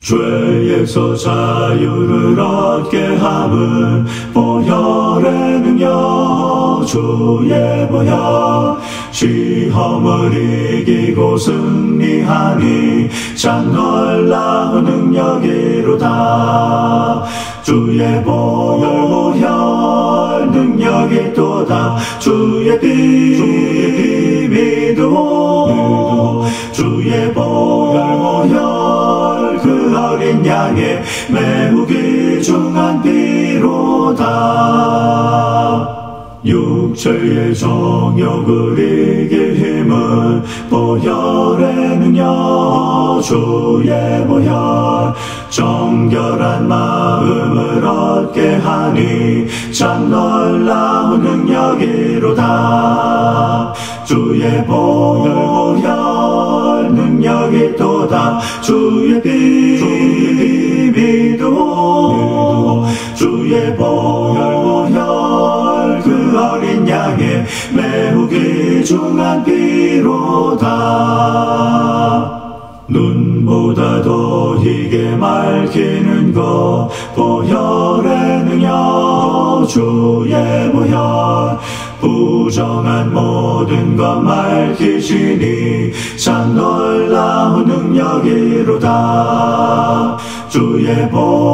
죄에서 자유를 얻게 함은 보혈의 능력 주의 보혈 시험을 이기고 승리하니 참 놀라운 능력이로다. 주의 보혈 능력이 또다. 주의 피 믿어 주의 보혈 그 어린 양의 매우 귀중한 피로다. 육체의 정욕을 이길 힘은 보혈의 능력 주의 보혈 정결한 마음을 얻게 하니 참 놀라운 능력이로다. 주의 보혈 능력이 또다. 주의 피 믿어 주의 보혈 그 어린 양의 매우 귀중한 피로다. 눈보다 더 희게 맑히는 것 보혈의 능력 주의 보혈 부정한 모든 것 맑히시니 참 놀라운 능력이로다. 주의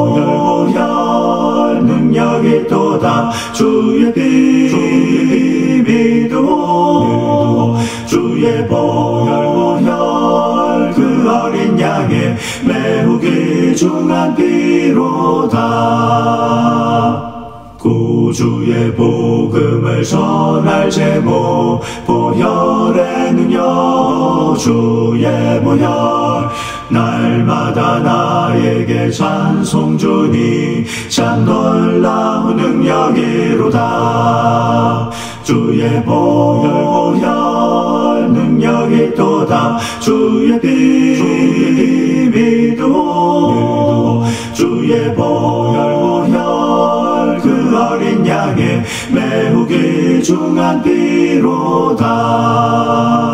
보혈 능력이 또다. 주의 피 믿어 주의 보혈 그 어린 양의 매우 귀중한 피로다. 구주의 복음을 전할 제목 보혈의 능력 주의 보혈 날마다 나에게 찬송 주니 참 놀라운 능력이로다. 주의 보혈 능력이 또다. 주의 피 믿어 주의 보혈 그 어린 양의 매우 귀중한 피로다.